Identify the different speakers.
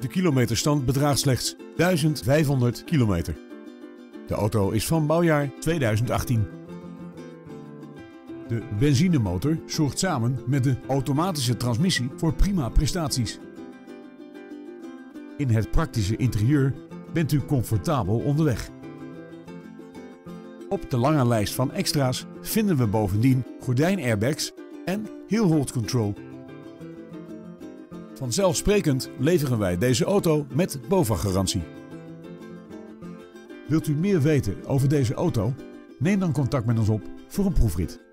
Speaker 1: De kilometerstand bedraagt slechts 1500 kilometer. De auto is van bouwjaar 2018. De benzinemotor zorgt samen met de automatische transmissie voor prima prestaties. In het praktische interieur bent u comfortabel onderweg. Op de lange lijst van extra's vinden we bovendien gordijnairbags en hill hold control. Vanzelfsprekend leveren wij deze auto met BOVAG-garantie. Wilt u meer weten over deze auto? Neem dan contact met ons op voor een proefrit.